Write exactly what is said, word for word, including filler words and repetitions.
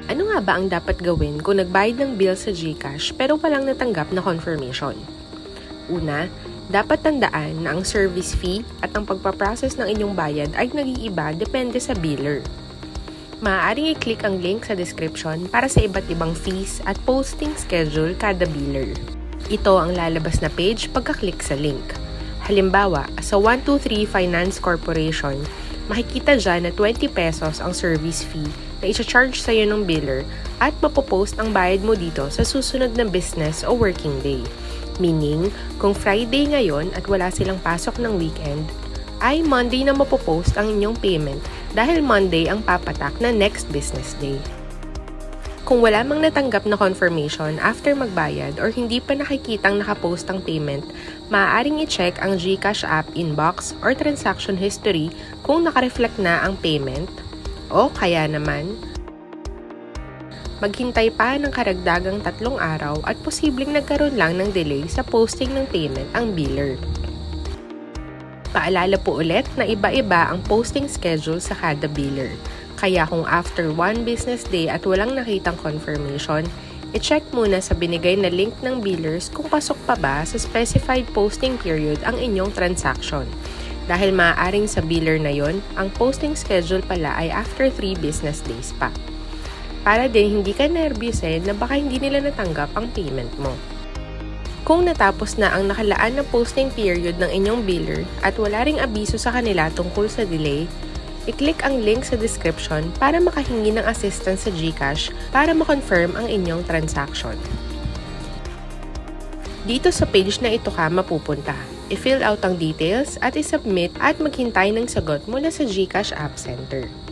Ano nga ba ang dapat gawin kung nagbayad ng bill sa GCash pero walang natanggap na confirmation? Una, dapat tandaan na ang service fee at ang pagpaprocess ng inyong bayad ay nag-iiba depende sa biller. Maaaring i-click ang link sa description para sa iba't ibang fees at posting schedule kada biller. Ito ang lalabas na page pagka-click sa link. Halimbawa, sa one two three Finance Corporation, makikita dyan na twenty pesos ang service fee na i-charge sa'yo ng biller at mapopost ang bayad mo dito sa susunod na business o working day. Meaning, kung Friday ngayon at wala silang pasok ng weekend, ay Monday na mapopost ang inyong payment dahil Monday ang papatak na next business day. Kung wala mang natanggap na confirmation after magbayad or hindi pa nakikitang nakapost ang payment, maaaring i-check ang GCash app inbox or transaction history kung nakareflect na ang payment, o kaya naman, maghintay pa ng karagdagang tatlong araw at posibleng nagkaroon lang ng delay sa posting ng payment ang biller. Paalala po ulit na iba-iba ang posting schedule sa kada biller. Kaya kung after one business day at walang nakitang confirmation, i-check muna sa binigay na link ng billers kung pasok pa ba sa specified posting period ang inyong transaction. Dahil maaaring sa biller na yon, ang posting schedule pala ay after three business days pa. Para din hindi ka nervyusin na baka hindi nila natanggap ang payment mo. Kung natapos na ang nakalaan na posting period ng inyong biller at wala ring abiso sa kanila tungkol sa delay, i-click ang link sa description para makahingi ng assistance sa GCash para ma-confirm ang inyong transaction. Dito sa page na ito ka mapupunta. I-fill out ang details at i-submit at maghintay ng sagot mula sa GCash App Center.